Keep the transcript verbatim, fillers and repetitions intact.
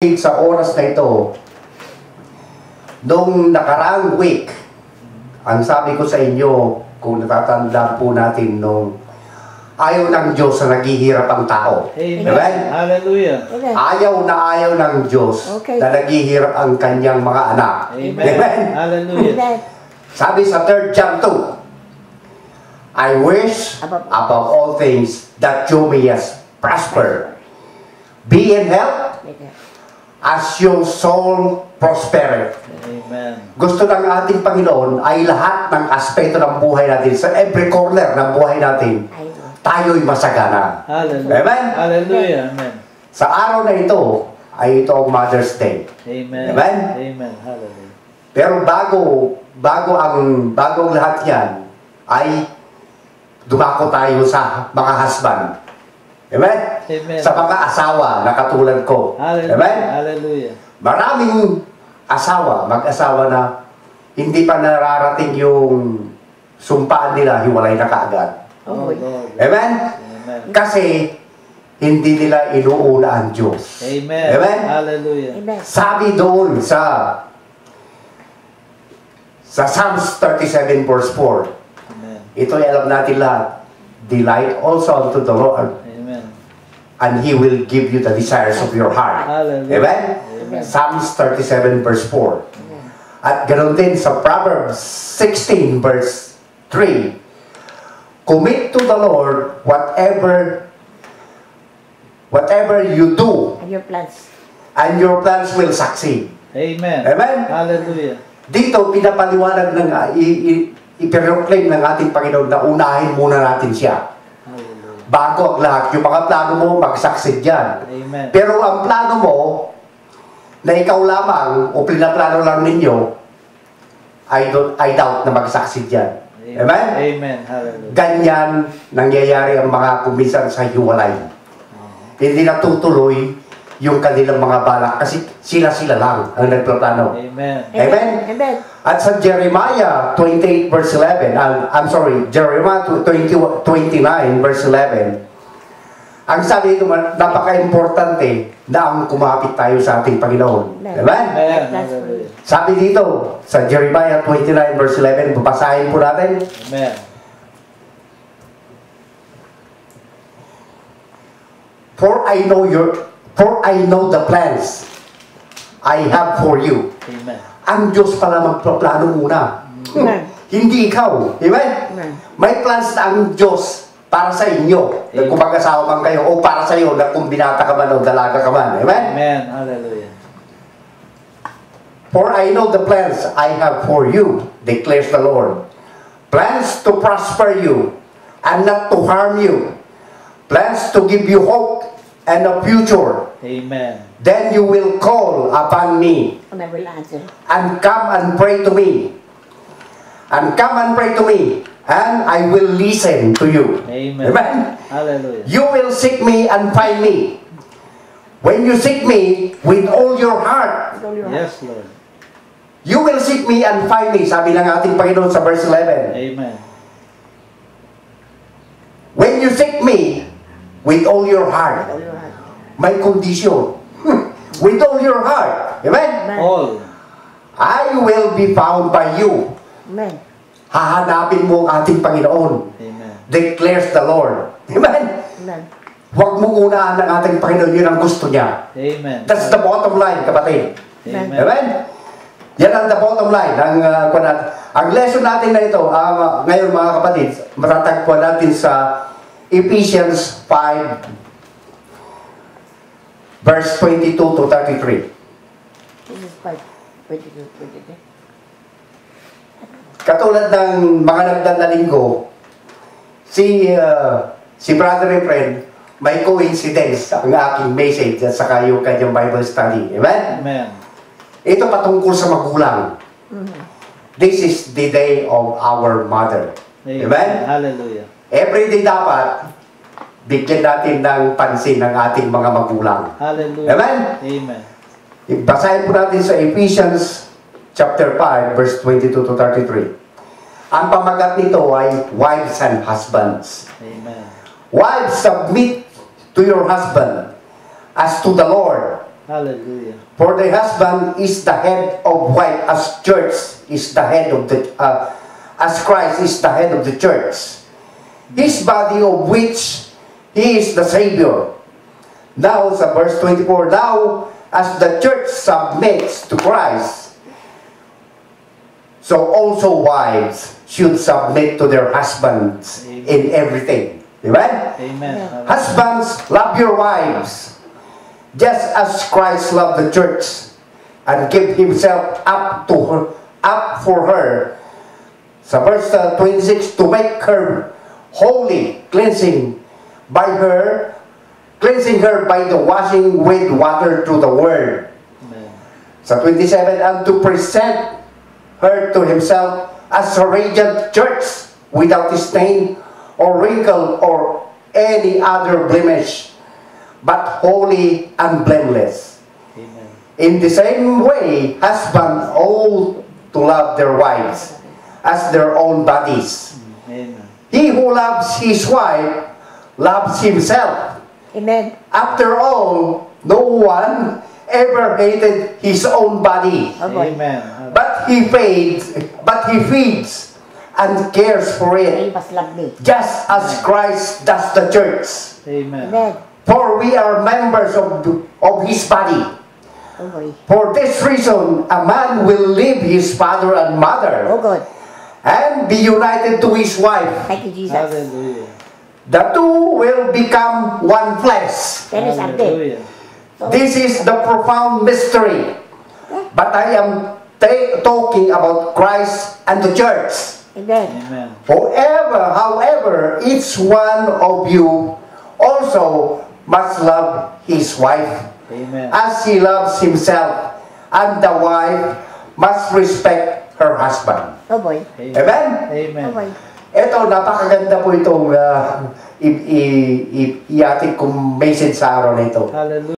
Sa oras na ito, nung nakaraang week, ang sabi ko sa inyo, kung natatandaan po natin, nung ayaw ng Diyos na naghihirap ang tao. Amen. Amen? Hallelujah. Ayaw na ayaw ng Diyos Okay. na naghihirap ang kanyang mga anak. Amen. Amen? Hallelujah. Sabi sa third John two, I wish Above- above all things that you may prosper, be in health, as your soul prospereth. Amen. Gusto ng ating Panginoon ay lahat ng aspeto ng buhay natin, sa every corner ng buhay natin, tayo'y masagana. Hallelujah. Amen? Hallelujah. Amen. Sa araw na ito, ay ito ang Mother's Day. Amen. Amen? Amen. Hallelujah. Pero bago, bago ang, bago ang lahat yan, ay dumako tayo sa mga husband. Amen? Amen. Sa mga asawa na katulad ko. Hallelujah. Amen? Hallelujah. Maraming asawa, mag-asawa na hindi pa nararating yung sumpaan nila, hiwalay na kaagad. Oh, Lord. Amen? Amen. Kasi hindi nila inuuna ang Diyos. Amen. Amen? Hallelujah. Sabi doon sa sa Psalms thirty-seven verse four, Amen. ito ay alam natin lahat, delight also unto the Lord, Amen. and He will give you the desires of your heart. Hallelujah. Amen? Amen. Psalms thirty-seven verse four. At ganoon din sa Proverbs sixteen verse three, commit to the Lord whatever whatever you do, And your plans. and your plans will succeed. Amen. Amen? Hallelujah. Dito, pinapaliwanag ng, uh, i-proclaim ng ating Panginoon na unahin muna natin siya. Hallelujah. Bago ang lahat, yung mga plano mo, mag-succeed yan. Amen. Pero ang plano mo, na ikaw lamang, o pinaplano lang ninyo, I, don't, I doubt na mag-succeed yan. Amen? Amen. Hallelujah. Ganyan nangyayari ang mga kumisan sa hiwalay. Hindi natutuloy yung kanilang mga balak kasi sila-sila lang ang nagplaplano. Amen. Amen? Amen. At sa Jeremiah twenty-eight verse eleven, uh, I'm sorry, Jeremiah twenty, twenty-nine verse eleven, ang sabi ito, napaka-importante na ang kumapit tayo sa ating Panginoon. Amen? Amen. Hallelujah. Sabi dito, sa Jeremiah twenty-nine verse eleven, babasahin po natin. Amen. For I know your For I know the plans I have for you. Amen. Ang Diyos pala magpaplano muna. Amen. Hindi ikaw. Amen? Amen. May plans na ang Diyos para sa inyo. Na kung mag-asawa man kayo o para sa iyo na kung binata ka man o dalaga ka man. Amen? Amen. Hallelujah. For I know the plans I have for you, declares the Lord. Plans to prosper you and not to harm you. Plans to give you hope and a future. Amen. Then you will call upon me And I will answer. and come and pray to me. And come and pray to me, and I will listen to you. Amen. Amen? Hallelujah. You will seek me and find me. When you seek me with all your heart, With all your heart. Yes, Lord. you will seek me and find me. Sabi ng ating Panginoon sa verse eleven. Amen. When you seek me with all your With heart, all your heart. may condition. With all your heart. Amen? Amen. All. I will be found by you. Amen. Hahanapin mo ang ating Panginoon. Amen. Declares the Lord. Amen? Amen. Huwag mong unahan ng ating Panginoon. Yun ang gusto niya. Amen. That's the bottom line, kapatid. Amen. Amen? Yan ang the bottom line. Ang, uh, kunat, ang lesson natin na ito, uh, ngayon mga kapatid, matatagpuan natin sa Ephesians five, verse twenty-two to thirty-three. This is five. twenty-two, twenty-three. Katulad ng mga nagdadaling ko, si, uh, si brother and friend, may coincidence ang aking message at saka yung kanyang Bible study. Amen? Amen. Ito patungkol sa magulang. Mm-hmm. This is the day of our mother. Amen. Amen? Hallelujah. Every day dapat, bigyan natin ng pansin ng ating mga magulang. Hallelujah. Amen? Amen. Basahin po natin sa Ephesians chapter five, verse twenty-two to thirty-three. Ang pamagat nito ay wives and husbands. Amen. Wives, submit to your husband as to the Lord. Hallelujah. For the husband is the head of wife, as church is the head of the, uh, as Christ is the head of the church, his body of which he is the Savior. Now, sa verse twenty-four, now, as the church submits to Christ, so also wives should submit to their husbands Amen. in everything. Amen? Amen. Husbands, love your wives, just as Christ loved the church and gave himself up to her, up for her. Sa verse uh, twenty-six, to make her holy, cleansing by her, cleansing her by the washing with water through the word. Amen. Sa twenty-seven, and to present her to himself as a radiant church without stain or wrinkle or any other blemish, but holy and blameless. Amen. In the same way, husbands ought to love their wives as their own bodies. Amen. He who loves his wife loves himself. Amen. After all, no one ever hated his own body, Oh boy. Amen. but he feeds, but he feeds and cares for He it, must love me. just as Christ does the church. Amen. Amen. For we are members of, of his body. Oh boy. For this reason, a man will leave his father and mother Oh God. and be united to his wife. Thank you, Jesus. Hallelujah. The two will become one flesh. Tell us something. Hallelujah. So, This is the profound mystery. But I am ta- talking about Christ and the church. Amen. Amen. However, however, each one of you also must love his wife Amen. as he loves himself, and the wife must respect her husband. Oh boy. Amen? Amen. Oh boy. Ito, napakaganda po itong uh, i- i- i- iatid kong message sa araw na ito. Hallelujah.